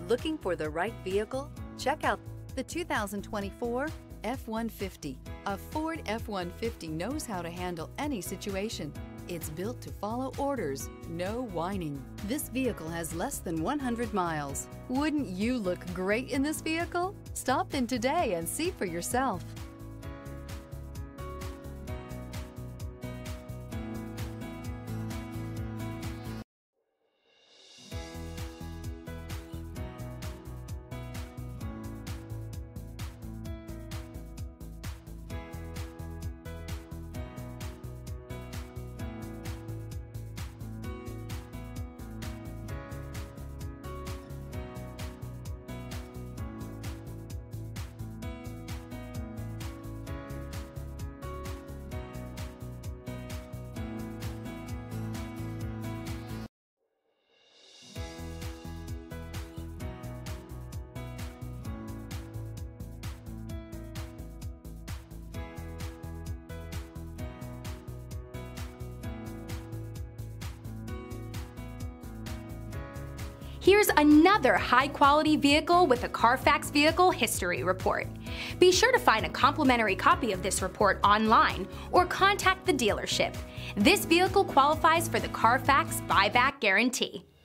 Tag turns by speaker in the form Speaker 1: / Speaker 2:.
Speaker 1: Looking for the right vehicle? Check out the 2024 F-150. A Ford F-150 knows how to handle any situation. It's built to follow orders, no whining. This vehicle has less than 100 miles. Wouldn't you look great in this vehicle? Stop in today and see for yourself.
Speaker 2: Here's another high-quality vehicle with a Carfax Vehicle History Report. Be sure to find a complimentary copy of this report online or contact the dealership. This vehicle qualifies for the Carfax Buyback Guarantee.